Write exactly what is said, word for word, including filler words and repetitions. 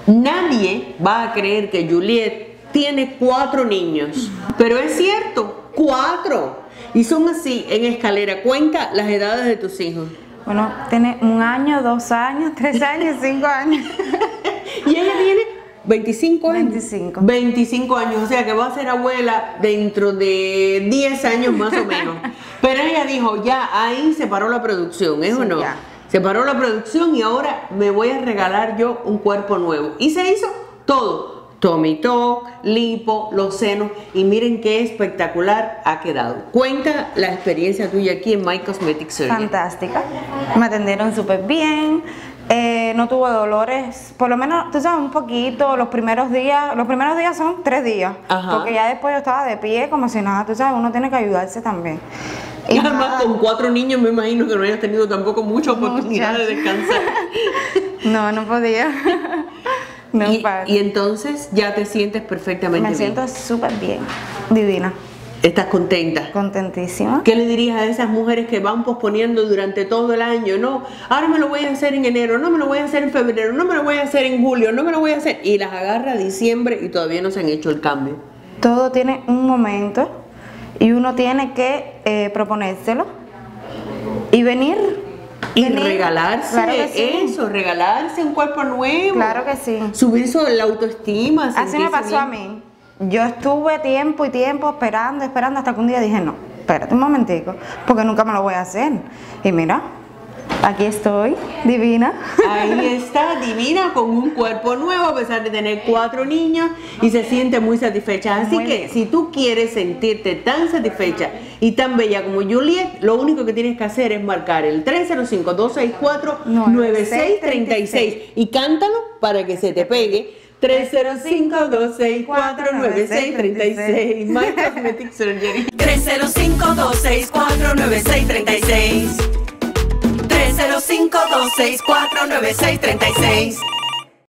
Nadie va a creer que Juliet tiene cuatro niños, pero es cierto, cuatro. Y son así en escalera. Cuenta las edades de tus hijos. Bueno, tiene un año, dos años, tres años, cinco años. Y ella tiene veinticinco años. veinticinco. veinticinco años, o sea que va a ser abuela dentro de diez años más o menos. Pero ella dijo, ya ahí se paró la producción, ¿es Sí, o no? ya. Se paró la producción y ahora me voy a regalar yo un cuerpo nuevo. Y se hizo todo. Tummy tuck, lipo, los senos. Y miren qué espectacular ha quedado. Cuenta la experiencia tuya aquí en My Cosmetic Surgery. Fantástica. Me atendieron súper bien. Eh, no tuvo dolores, por lo menos, tú sabes, un poquito, los primeros días, los primeros días son tres días, Ajá. porque ya después yo estaba de pie como si nada, tú sabes, uno tiene que ayudarse también. Y Y además nada, con cuatro niños me imagino que no hayas tenido tampoco mucha oportunidad Muchas. de descansar. no, no podía. no y, para. y entonces ya te sientes perfectamente Me bien. siento súper bien, divina, ¿Estás contenta? contentísima. ¿Qué le dirías a esas mujeres que van posponiendo durante todo el año? No, ahora me lo voy a hacer en enero, no me lo voy a hacer en febrero, no me lo voy a hacer en julio, no me lo voy a hacer. Y las agarra diciembre y todavía no se han hecho el cambio. Todo tiene un momento y uno tiene que eh, proponérselo y venir. Y venir. regalarse Claro que sí. eso, regalarse un cuerpo nuevo. Claro que sí. Subir sobre la autoestima. Así me sentirse pasó a bien. mí. Yo estuve tiempo y tiempo esperando, esperando, hasta que un día dije, no, espérate un momentico, porque nunca me lo voy a hacer. Y mira, aquí estoy, divina. Ahí está, divina, con un cuerpo nuevo, a pesar de tener cuatro niños, y se siente muy satisfecha. Así Muy que bien. si tú quieres sentirte tan satisfecha y tan bella como Juliet, lo único que tienes que hacer es marcar el tres cero cinco, dos seis cuatro, nueve seis tres seis y cántalo para que se te pegue. tres cero cinco, dos seis cuatro, nueve seis tres seis. My Cosmetic Surgery. tres cero cinco, dos seis cuatro, nueve seis tres seis. tres cero cinco, dos seis cuatro, nueve seis tres seis.